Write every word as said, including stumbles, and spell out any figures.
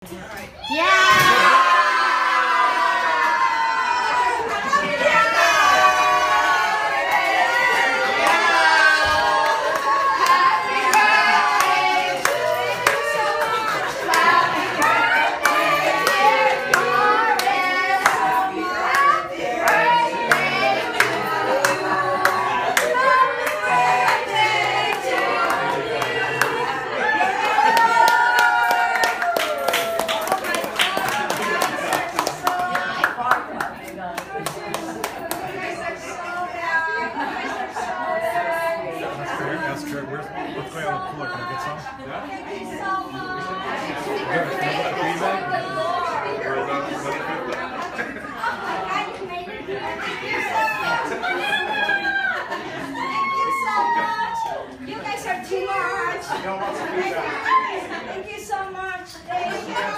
You guys are too much. Thank you so much. Thank you.